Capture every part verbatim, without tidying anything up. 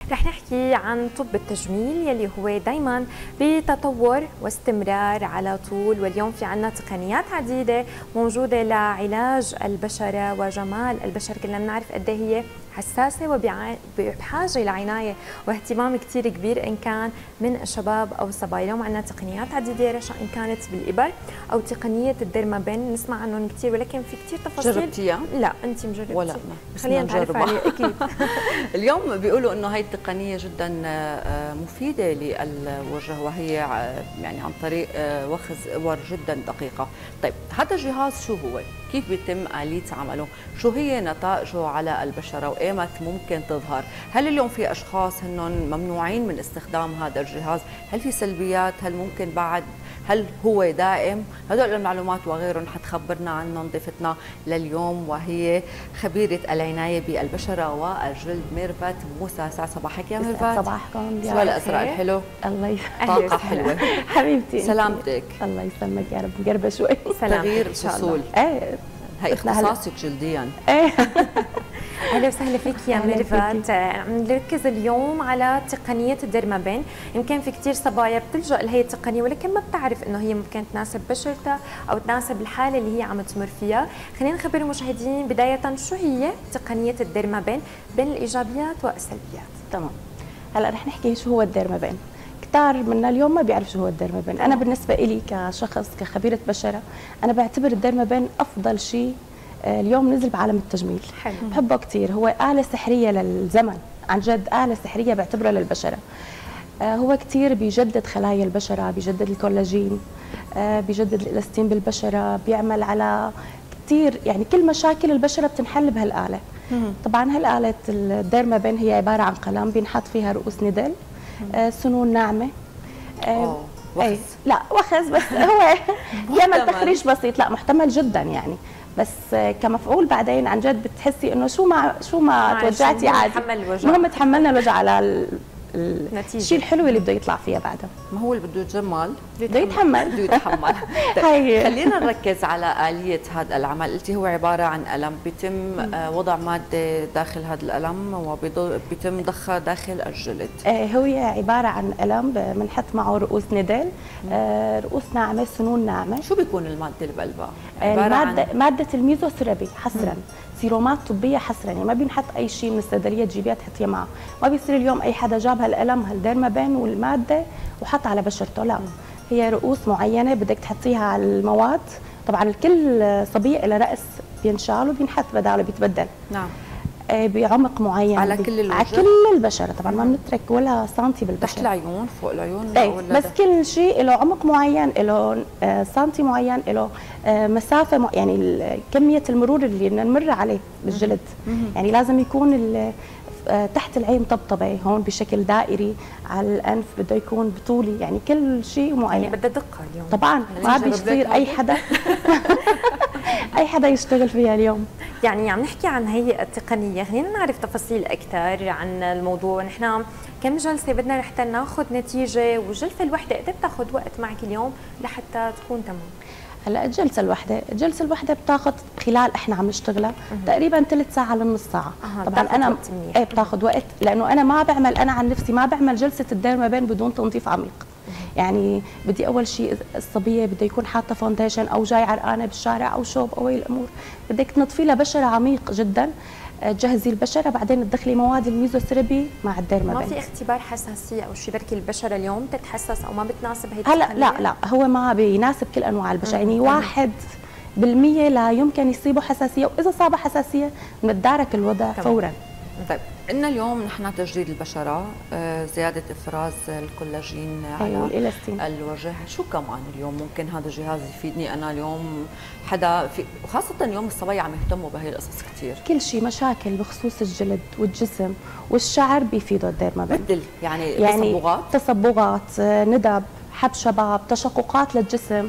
رح نحكي عن طب التجميل يلي هو دايما بتطور واستمرار على طول، واليوم في عنا تقنيات عديدة موجودة لعلاج البشرة وجمال البشرة. كلنا بنعرف قد ايه هي حساسة وبحاجة لعناية واهتمام كتير كبير إن كان من الشباب أو الصبايا. اليوم عنا تقنيات عديدة رشا، إن كانت بالإبر أو تقنية الديرمابين، نسمع عنهم كتير ولكن في كتير تفاصيل. جربتيها؟ لا أنت مجربتي؟ ولا خلينا نتعرف عليه. أكيد. اليوم بيقولوا إنه هاي التقنية جدا مفيدة للوجه، وهي يعني عن طريق وخز إبر جدا دقيقة. طيب هذا الجهاز شو هو؟ كيف بيتم آلية عمله؟ شو هي نتائجه على البشرة وإيمت ممكن تظهر؟ هل اليوم في أشخاص هنن ممنوعين من استخدام هذا الجهاز؟ هل في سلبيات؟ هل ممكن بعد؟ هل هو دائم؟ هدول المعلومات وغيرهم حتخبرنا عنهم ضيفتنا لليوم، وهي خبيرة العناية بالبشرة والجلد ميرفت موسى. سعد صباحك يا ميرفت. صباحكم. سؤال الأزرق الحلو. الله يسلمك. طاقة حلوة. حبيبتي. سلامتك. الله يسلمك يا رب. مقربة شوي. تغيير الفصول. ايه هي اختصاصك جلديا. ايه. اهلا وسهلا فيك يا ميرفت. عم نركز اليوم على تقنيه الديرمابين. يمكن في كثير صبايا بتلجا لهي التقنيه ولكن ما بتعرف انه هي ممكن تناسب بشرتها او تناسب الحاله اللي هي عم تمر فيها. خلينا نخبر المشاهدين بدايه شو هي تقنيه الديرمابين بين الايجابيات والسلبيات. تمام. هلا رح نحكي شو هو الديرمابين. كثار منا اليوم ما بيعرف شو هو الديرمابين. انا بالنسبه لي كشخص كخبيره بشره انا بعتبر الديرمابين افضل شيء اليوم نزل بعالم التجميل. حلو. بحبه كثير، هو آلة سحرية للزمن، عن جد آلة سحرية بعتبرها للبشرة. آه هو كثير بيجدد خلايا البشرة، بيجدد الكولاجين، آه بيجدد الإلاستين بالبشرة، بيعمل على كثير يعني كل مشاكل البشرة بتنحل بهالآلة. طبعا هالآلة الديرمابين هي عبارة عن قلم بينحط فيها رؤوس ندل، آه سنون ناعمة. آه وخز. لا وخز بس هو يعمل تخريج بسيط، لا محتمل جدا يعني، بس كمفعول بعدين عن جد بتحسي انه شو ما شو ما توجعتي عادي، المهم تحملنا الوجع على الشيء الحلو اللي بده يطلع فيها بعدها. ما هو اللي بده يتجمل بده يتحمل. بده يتحمل. خلينا نركز على آلية هذا العمل. قلتي هو عبارة عن قلم بيتم وضع مادة داخل هذا القلم وبيتم ضخها داخل الجلد. هو عبارة عن قلم بنحط معه رؤوس ندل، رؤوس ناعمة، سنون ناعمة. شو بيكون المادة اللي بقلبها؟ المادة عن... مادة الميزوثيرابي حصرا. سيرومات طبيه حصرا، يعني ما بينحط اي شيء من الصيدليه تجيبيها تحطيها معه. ما بيصير اليوم اي حدا جاب هالقلم هالديرمابين والماده وحط على بشرته، لا. هي رؤوس معينه بدك تحطيها على المواد. طبعا كل صبيه لها راس بينشال وبينحط بداله بيتبدل. نعم. بعمق معين على كل الوجه؟ على كل البشره طبعا، ما بنترك ولا سنتي بالبشره. تحت العيون، فوق العيون؟ ايه ولا بس ده؟ كل شيء له عمق معين، له سنتي معين، له مسافه م... يعني كميه المرور اللي نمر عليه بالجلد. يعني لازم يكون تحت العين طبطبه هون بشكل دائري، على الانف بده يكون بطولي، يعني كل شيء معين. يعني بدها دقه اليوم طبعا، ما بيصير اي حدا اي حدا يشتغل فيها اليوم. يعني عم نحكي عن هي التقنيه، خلينا نعرف تفاصيل اكثر عن الموضوع. نحن كم جلسه بدنا لحتى ناخذ نتيجه، والجلسه الوحده قد بتاخذ وقت معك اليوم لحتى تكون تمام؟ هلا الجلسه الواحده الجلسه الواحده بتاخذ خلال احنا عم نشتغلها تقريبا ثلث ساعه لنص ساعه. أه طبعا انا ايه بتاخذ وقت، لانه انا ما بعمل، انا عن نفسي ما بعمل جلسه الديرمابين بدون تنظيف عميق. يعني بدي اول شيء الصبيه بده يكون حاطه فونديشن او جاي عرقانه بالشارع او شوب او هي الامور، بدك تنظفي لها بشره عميق جدا، تجهزي البشره، بعدين تدخلي مواد الميزوثيرابي مع الديرمابين. ما في اختبار حساسيه او شيء بركي البشره اليوم تتحسس او ما بتناسب هي هلا لا لا هو ما بيناسب كل انواع البشره، يعني واحد بالمية لا يمكن يصيبه حساسيه، واذا صابه حساسيه بنتدارك الوضع فورا. طيب إن اليوم نحن تجديد البشرة، زيادة إفراز الكولاجين على الإلاستين الوجه، شو كمان اليوم ممكن هذا الجهاز يفيدني أنا اليوم حدا في، وخاصة اليوم الصبايا عم يهتموا بهي القصص كثير. كل شيء مشاكل بخصوص الجلد والجسم والشعر بيفيده الديرمابين. بدل يعني, يعني تصبغات تصبغات، ندب، حب شباب، تشققات للجسم،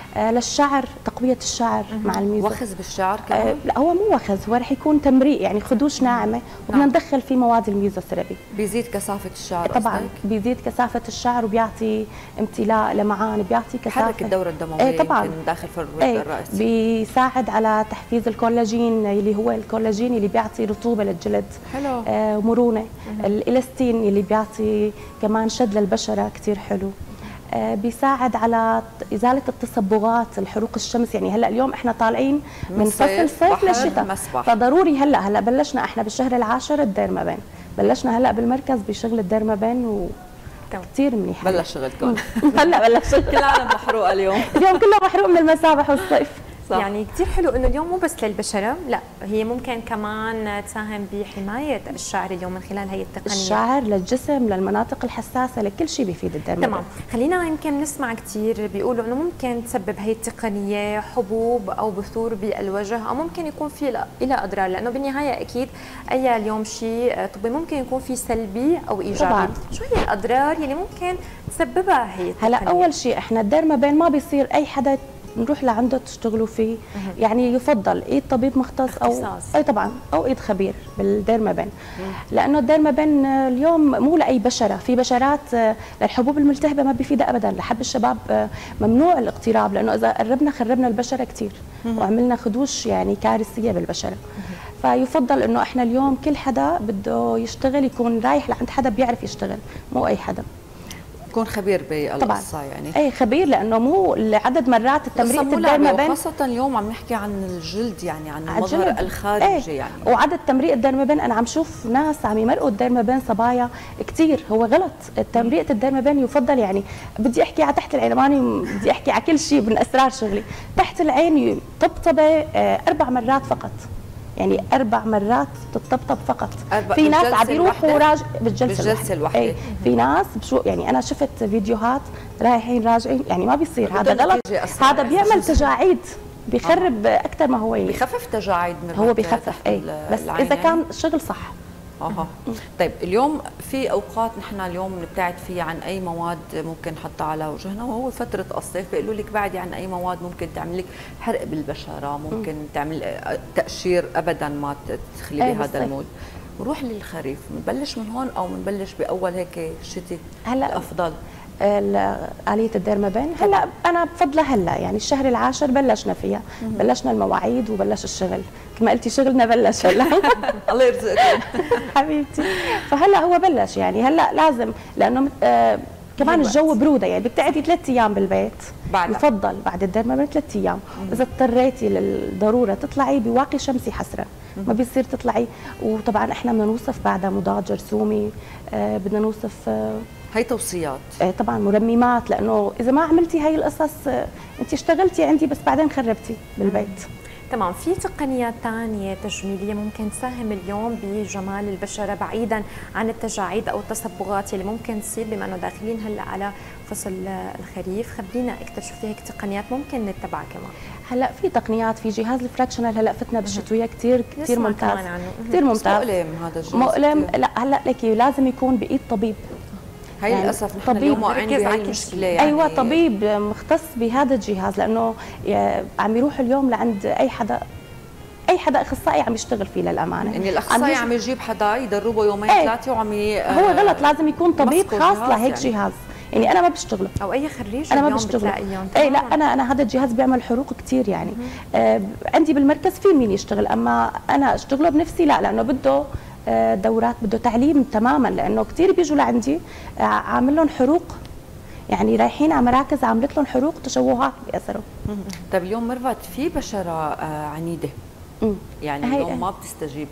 آه للشعر، تقويه الشعر مع الميزو. وخز بالشعر كمان؟ آه لا هو مو وخز، هو رح يكون تمريق، يعني خدوش ناعمه وبدنا ندخل فيه مواد الميزو ثيرابي. بيزيد كثافه الشعر طبعا قصدك؟ بيزيد كثافه الشعر وبيعطي امتلاء لمعان، بيعطي كثافه، بحرك الدوره الدمويه. ايه طبعا يمكن داخل فروه ايه الراس. بيساعد على تحفيز الكولاجين اللي هو الكولاجين اللي بيعطي رطوبه للجلد. حلو. آه مرونه. الالاستين اللي بيعطي كمان شد للبشره كثير حلو. آه بيساعد على ازاله التصبغات، الحروق الشمس، يعني هلا اليوم احنا طالعين من فصل الصيف للشتاء، فضروري هلا هلا بلشنا احنا بالشهر العاشر الديرمابين، بلشنا هلا بالمركز بشغل الديرمابين و كثير منيح. بلش شغلكم. هلا بلش شغل. كل العالم محروقه اليوم. اليوم كله محروق من المسابح والصيف. صح. يعني كثير حلو انه اليوم مو بس للبشره، لا هي ممكن كمان تساهم بحمايه الشعر اليوم من خلال هي التقنيه. الشعر للجسم، للمناطق الحساسه، لكل شيء بيفيد الدرمابين. تمام، خلينا يمكن نسمع كثير بيقولوا انه ممكن تسبب هي التقنيه حبوب او بثور بالوجه، او ممكن يكون في لها اضرار، لانه بالنهايه اكيد اي اليوم شيء طبي ممكن يكون في سلبي او ايجابي. طبعا. شو هي الاضرار اللي ممكن تسببها هي التقنيه؟ هلا اول شيء احنا الدرمابين ما بيصير اي حدا نروح لعنده تشتغلوا فيه، يعني يفضل ايد طبيب مختص او اختصاص. اي طبعا او ايد خبير بالديرمابين، لانه الديرمابين اليوم مو لاي بشره، في بشرات للحبوب الملتهبه ما بيفيدها ابدا، لحب الشباب ممنوع الاقتراب، لانه اذا قربنا خربنا البشره كثير وعملنا خدوش يعني كارثيه بالبشره. فيفضل انه احنا اليوم كل حدا بده يشتغل يكون رايح لعند حدا بيعرف يشتغل، مو اي حدا يكون خبير بالقصه يعني. اي خبير، لانه مو عدد مرات التمريض الديرمابين، وخاصه اليوم عم نحكي عن الجلد، يعني عن المظهر الخارجي. ايه. يعني وعدد تمريض الديرمابين انا عم شوف ناس عم يمرقوا الديرمابين صبايا كثير، هو غلط. التمريض الديرمابين يفضل، يعني بدي احكي على تحت العين، ماني بدي احكي على كل شيء من اسرار شغلي، تحت العين طبطبه اربع مرات فقط، يعني اربع مرات تطبطب فقط. في ناس عم بيروحوا راجع بالجلسه, بالجلسة الواحده. اي في ناس بشو يعني انا شفت فيديوهات رايحين راجعين، يعني ما بيصير، هذا غلط، هذا بيعمل تجاعيد، بيخرب آه. اكثر ما هو يعني. بخفف تجاعيد من هو بخفف اي بس اذا كان الشغل صح. اها. طيب اليوم في اوقات نحن اليوم بنبتعد فيها عن اي مواد ممكن نحطها على وجهنا، وهو فتره الصيف بيقولوا لك بعدي عن اي مواد ممكن تعمل لك حرق بالبشره، ممكن م. تعمل تقشير، ابدا ما تدخلي أيه بهذا المود. نروح للخريف، بنبلش من هون او بنبلش باول هيك الشتي؟ هلا افضل آلية الديرمابين هلا انا بفضلها هلا، يعني الشهر العاشر بلشنا فيها، بلشنا المواعيد وبلش الشغل، مثل ما قلتي شغلنا بلش هلا. الله يرزقك حبيبتي. فهلا هو بلش، يعني هلا لازم، لانه آه كمان الجو بروده، يعني بتقعدي ثلاث ايام بالبيت بعد، يفضل بعد الديرمابين ثلاث ايام، اذا اضطريتي للضروره تطلعي بواقي شمسي حسره، ما بيصير تطلعي. وطبعا احنا بدنا نوصف بعدها مضاد جرثومي، آه بدنا نوصف آه هي توصيات. آه طبعا مرممات، لانه اذا ما عملتي هي القصص آه انت اشتغلتي عندي بس بعدين خربتي بالبيت. تمام. في تقنيات ثانيه تجميليه ممكن تساهم اليوم بجمال البشره بعيدا عن التجاعيد او التصبغات اللي ممكن تصير، بما انه داخلين هلا على فصل الخريف؟ خبرينا اكثر شو في هيك تقنيات ممكن نتبعها كمان. هلا في تقنيات، في جهاز الفراكشنال هلا فتنا بالشتويه كثير كثير ممتاز، كثير ممتاز. مؤلم هذا الجهاز، مؤلم. لا هلا لك لازم يكون بايد طبيب، هي يعني للاسف نحن اليوم عندي هي المشكله، يعني ايوه طبيب مختص بهذا الجهاز، لانه عم يروح اليوم لعند اي حدا، اي حدا اخصائي عم يشتغل فيه للامانه، يعني الاخصائي عم, عم يجيب حدا يدربه يومين ايه ثلاثه وعم ي... هو غلط، لازم يكون طبيب خاص لهيك يعني. جهاز، يعني انا ما بشتغله، او اي خريج انا ما بشتغله. اي لا انا انا هذا الجهاز بيعمل حروق كثير يعني. آه عندي بالمركز في مين يشتغل، اما انا اشتغله بنفسي لا، لانه بده آه دورات، بده تعليم تماما، لانه كثير بيجوا لعندي آه عامل لهم حروق، يعني رايحين على مراكز عملت لهم حروق تشوهات بيأثروا. طيب اليوم ميرفت في بشره آه عنيده، مم. يعني اليوم ما بتستجيب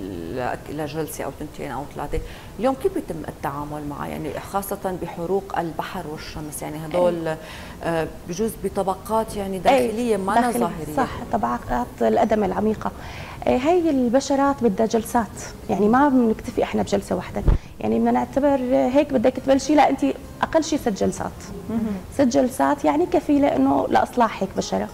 لجلسه او تنتين او ثلاثه، اليوم كيف بيتم التعامل معها؟ يعني خاصه بحروق البحر والشمس، يعني هدول آه بجوز بطبقات يعني داخليه ما داخلي. ظاهريه. صح، طبقات القدم العميقه. هي البشرات بدها جلسات، يعني ما بنكتفي احنا بجلسه واحده، يعني بدنا نعتبر هيك بدك تبلشي، لا انت اقل شيء ست جلسات. ست جلسات يعني كفيله انه لاصلاح هيك بشره.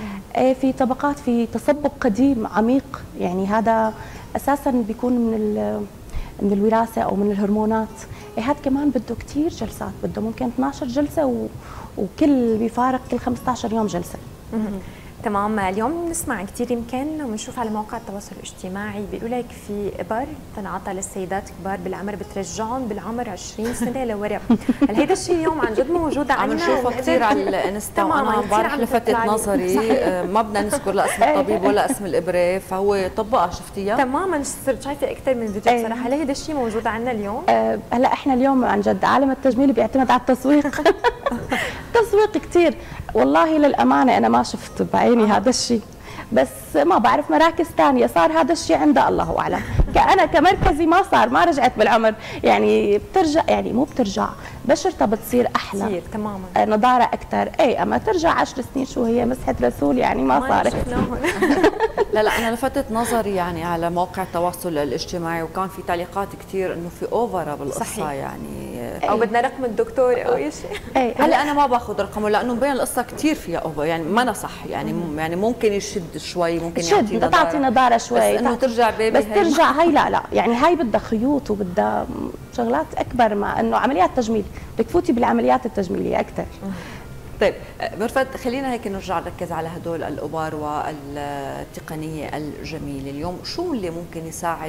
في طبقات، في تصبغ قديم عميق، يعني هذا اساسا بيكون من من الوراثه او من الهرمونات. هذا كمان بده كثير جلسات، بده ممكن اثنعش جلسه و... وكل بيفارق كل خمسة عشر يوم جلسه. تمام. اليوم بنسمع كثير يمكن وبنشوف على مواقع التواصل الاجتماعي بيقولوا لك في ابر تنعطى للسيدات كبار بالعمر بترجعهم بالعمر عشرين سنه لورا. هل هذا الشيء اليوم عن جد موجود عندنا؟ عم نشوفه كثير على الانستا، وانا امبارح لفتت نظري. ما بدنا نذكر لا اسم الطبيب ولا اسم الابره، فهو طبقها شفتيها تماما. صرت شايفه اكثر من فيديو بصراحه. هل هذا الشيء موجود عندنا اليوم؟ أه هلا احنا اليوم عن جد عالم التجميل بيعتمد على التسويق. تسويق كثير والله، للامانه انا ما شفت بعيني هذا الشيء، بس ما بعرف مراكز ثانيه صار هذا الشيء عندها الله اعلم. كأنا كمركزي ما صار، ما رجعت بالعمر، يعني بترجع، يعني مو بترجع، بشرتها بتصير احلى كثير تماما، آه نضاره اكثر. اي اما ترجع عشر سنين شو هي مسحه رسول، يعني ما, ما صارت. لا لا انا لفتت نظري يعني على مواقع التواصل الاجتماعي، وكان في تعليقات كثير انه في اوفرا بالقصه، يعني او بدنا رقم الدكتور او شيء. هلا انا ما باخذ رقمه لانه مبين القصه كثير فيها اوفر، يعني ما صح، يعني مم. يعني ممكن يشد شوي، ممكن يعطي نضاره، تعطي نضاره شوي، بس انه ترجع بيبي، بس ترجع هي لا لا، يعني هاي بدها خيوط وبدها شغلات اكبر، مع انه عمليات تجميل بدك تفوتي بالعمليات التجميليه اكثر. طيب مرفت، خلينا هيك نرجع نركز على هدول الابار والتقنيه الجميله. اليوم شو اللي ممكن يساعد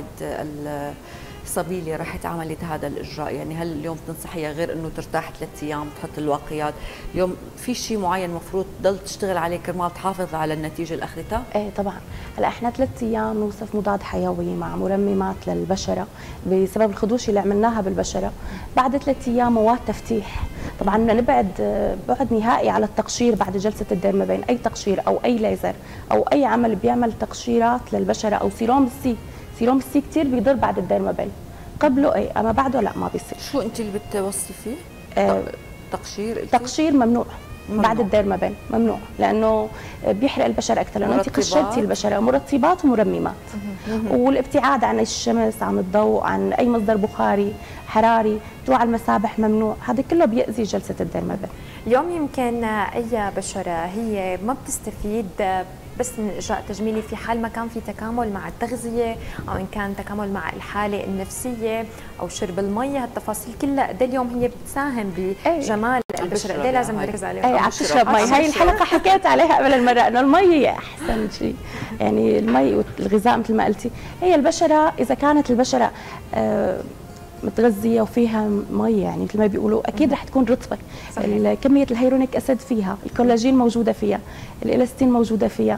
الصبيه اللي راحت عملت هذا الاجراء؟ يعني هل اليوم بتنصحيها غير انه ترتاح ثلاث ايام تحط الواقيات؟ اليوم في شيء معين المفروض تضل تشتغل عليه كرمال تحافظ على النتيجه اللي اخذتها؟ ايه طبعا. هلا احنا ثلاث ايام نوصف مضاد حيوي مع مرممات للبشره بسبب الخدوش اللي عملناها بالبشره. بعد ثلاث ايام مواد تفتيح. طبعا بدنا نبعد بعد نهائي على التقشير بعد جلسه الديرمابين، اي تقشير او اي ليزر او اي عمل بيعمل تقشيرات للبشره او سيروم السي. سيروم السي كثير بيضر بعد الديرمابين، قبله اي اما بعده لا ما بيصير. شو انت اللي بتوصي فيه؟ آه تقشير؟ تقشير ممنوع ممنوع. بعد الديرمابين ممنوع، لانه بيحرق البشره اكثر، لانه انت قشرتي البشره. مرطبات ومرممات. والابتعاد عن الشمس، عن الضوء، عن اي مصدر بخاري حراري، طلوع على المسابح ممنوع، هذا كله بيأذي جلسه الديرمابين. اليوم يمكن اي بشره هي ما بتستفيد بس من اجراء تجميلي في حال ما كان في تكامل مع التغذيه، او ان كان تكامل مع الحاله النفسيه او شرب المي. هالتفاصيل كلها قد اليوم هي بتساهم بجمال البشره، قد لازم نركز عليها. اي عم تشرب مي، هاي الحلقه حكيت عليها قبل المره انه المي هي احسن شيء، يعني المي والغذاء مثل ما قلتي. هي البشره اذا كانت البشره آه متغذيه وفيها مي، يعني مثل ما بيقولوا اكيد رح تكون رطبه. كميه الهيرونيك اسيد فيها، الكولاجين موجوده فيها، الالاستين موجوده فيها.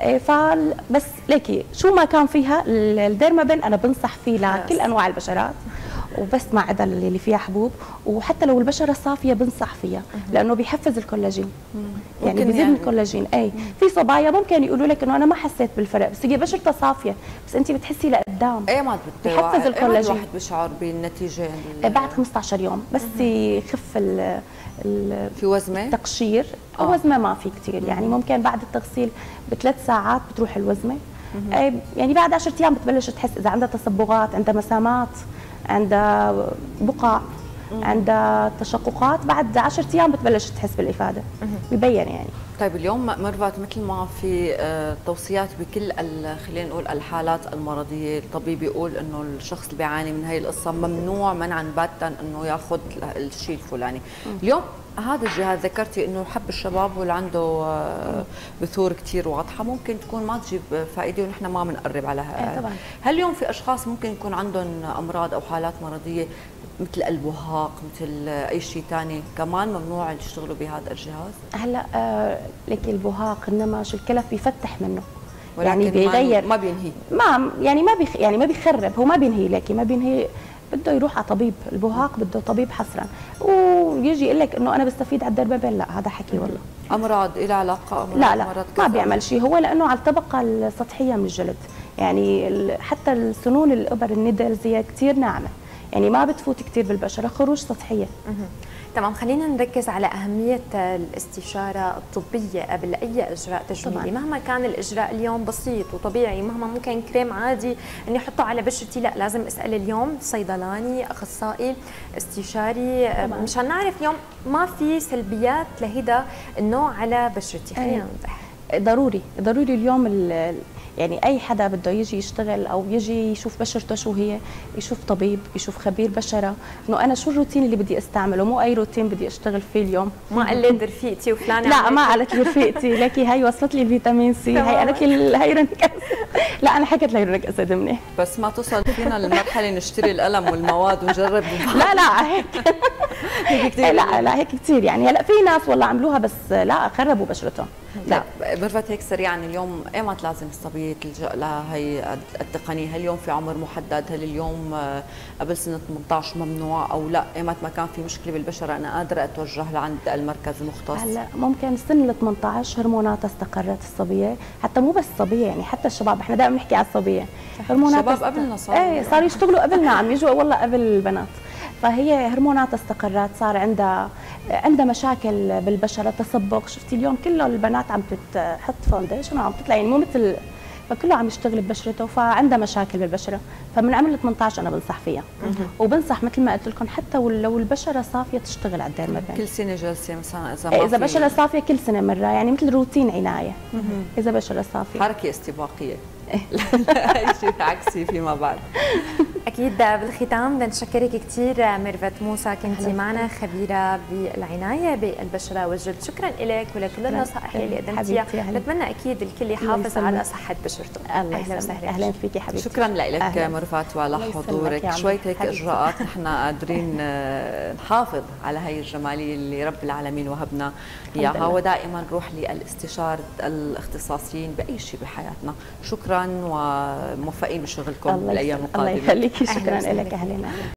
فال بس ليكي شو ما كان فيها الديرمابين انا بنصح فيه لكل انواع البشرات، وبس ما عدا اللي فيها حبوب. وحتى لو البشره صافيه بنصح فيها لانه بيحفز الكولاجين، يعني بيزيد من الكولاجين. اي في صبايا ممكن يقولوا لك انه انا ما حسيت بالفرق، بس هي بشرتها صافيه، بس انت بتحسي لقدام. اي ما بيحفز الكولاجين. الواحد بيشعر بالنتيجه بعد خمسة عشر يوم بس يخف ال في وزمه التقشير. آه. وزمه ما في كثير، يعني ممكن بعد التغسيل بثلاث ساعات بتروح الوزمه. يعني بعد عشرة ايام بتبلش تحس اذا عندها تصبغات، عندها مسامات، عندها بقع، عندها تشققات، بعد عشرة ايام بتبلش تحس بالافاده، ببين يعني. طيب اليوم مرفت مثل ما في توصيات بكل خلينا نقول الحالات المرضيه، الطبيب يقول انه الشخص اللي بيعاني من هي القصه ممنوع منعا باتا انه ياخذ الشيء الفلاني. اليوم هذا الجهاز ذكرتي انه حب الشباب واللي عنده بثور كثير واضحه ممكن تكون ما تجيب فائده، ونحن ما بنقرب على طبعا. هل اليوم في اشخاص ممكن يكون عندهم امراض او حالات مرضيه مثل البهاق، مثل اي شيء ثاني كمان ممنوع يشتغلوا بهذا الجهاز؟ هلا آه لك البهاق، النمش، الكلف بيفتح منه، يعني بيغير ما بينهي، ما يعني ما بيخ يعني ما بيخرب، هو ما بينهي لك، ما بينهي، بده يروح على طبيب. البهاق بده طبيب حصرا، ويجي يقول لك انه انا بستفيد على الديرمابين، لا هذا حكي والله. امراض لها علاقه؟ أمراض لا لا ما بيعمل شيء، هو لانه على الطبقه السطحيه من الجلد، يعني حتى السنون الابر الندلز هي كثير ناعمه، يعني ما بتفوت كثير بالبشره، خروج سطحيه. تمام. خلينا نركز على أهمية الاستشارة الطبية قبل أي إجراء تجميلي. مهما كان الإجراء اليوم بسيط وطبيعي، مهما ممكن كريم عادي إني أحطه على بشرتي، لا لازم أسأل اليوم صيدلاني، أخصائي، استشاري، مشان نعرف اليوم ما في سلبيات لهذا النوع على بشرتي. خلينا نوضح. ضروري ضروري اليوم يعني اي حدا بده يجي يشتغل او يجي يشوف بشرته شو هي، يشوف طبيب، يشوف خبير بشره، انه انا شو الروتين اللي بدي استعمله، مو اي روتين بدي اشتغل فيه اليوم. ما قلد رفيقتي وفلانه لا ما قالت لي رفيقتي، لكي هي وصلت لي الفيتامين سي، هي قالت لي الهيرونيك اسيد. لا انا حكيت الهيرونيك اسيد منيح، بس ما توصل فينا للمرحله نشتري القلم والمواد ونجرب. لا لا هيك هيك كثير. لا لا هيك كثير يعني. هلا في ناس والله عملوها بس لا خربوا بشرتهم. لا ميرفت هيك سريعا، اليوم ايمت لازم الصبيه تلجا لهي التقنيه؟ هل اليوم في عمر محدد؟ هل اليوم قبل سنه ثمانية عشر ممنوع او لا؟ ايمت ما كان في مشكله بالبشره انا قادره اتوجه لعند المركز المختص؟ هلا ممكن سن ال ثمانية عشر هرموناتها استقرت الصبيه، حتى مو بس الصبيه يعني حتى الشباب، احنا دائما بنحكي على الصبيه. هرموناتها الشباب قبلنا صار ايه صاروا يشتغلوا قبلنا، عم يجوا والله قبل البنات. فهي هرموناتها استقرت، صار عندها عندها مشاكل بالبشره، تصبغ. شفتي اليوم كله البنات عم تحط فاونديشن وعم تطلع يعني مو مثل، فكله عم يشتغل ببشرته، فعندها مشاكل بالبشره. فمن عمر ثمانية عشر انا بنصح فيها، وبنصح مثل ما قلت لكم حتى لو البشره صافيه تشتغل على الديرمابين كل سنه جلسه مثلا اذا ما اذا بشره صافيه كل سنه مره، يعني مثل روتين عنايه. اذا بشره صافيه حركه استباقيه لا شيء عكسي فيما بعد. اكيد بالختام بدنا نشكرك كثير ميرفت موسى، كنتي معنا خبيره بالعنايه بالبشره والجلد. شكرا لك ولكل النصائح اللي قدمتيها، بتمنى اكيد الكل يحافظ على صحه بشرته. اهلا وسهلا. اهلا فيكي حبيبتي. شكرا لك ميرفت وعلى حضورك. شويه هيك اجراءات نحن قادرين نحافظ على هي الجماليه اللي رب العالمين وهبنا اياها، ودائما نروح للاستشاره الاختصاصيين باي شيء بحياتنا. شكرا وموفقين بشغلكم بالايام القادمه. الله يخليكي. شكرا لك. اهلا.